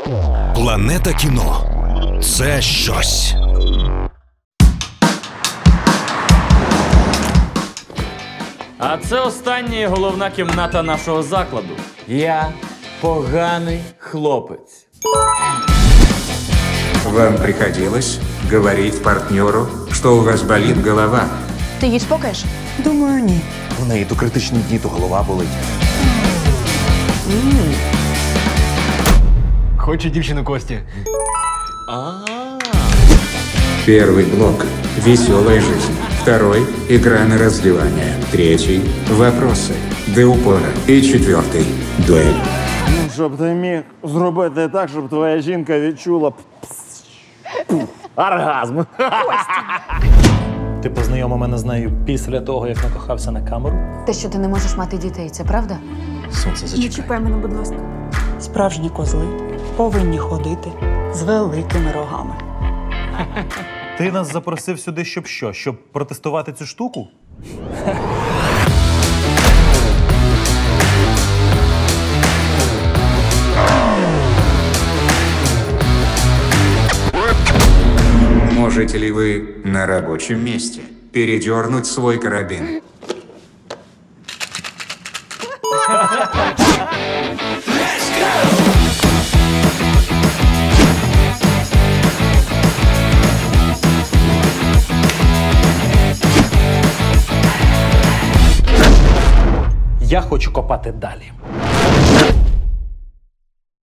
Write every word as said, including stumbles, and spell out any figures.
Планета кіно – це щось. А це остання і головна кімната нашого закладу. Я поганий хлопець. Вам приходилось говорить партнеру, что у вас болит голова? Ти їй спокаєш? Думаю, ні. У неї то критичні дні, то голова болить. Хочу дівчину Кості. Первый блок – веселая жизнь. Второй – игра на раздевание. Третий – вопросы до упора. И четвертый – дуэль. Ну, щоб ти міг зробити так, щоб твоя жінка відчула оргазм. Ти познайомив мене з нею після того, як накохався на камеру? Те, що ти не можеш мати дітей, це правда? Сонце, зачекай. Не чіпай мене, будь ласка. Справжні козли повинні ходити з великими рогами. Ти нас запросив сюди, щоб що? Щоб протестувати цю штуку? Можете ли вы на рабочем месте передернуть свой карабин? Я хочу копати далі.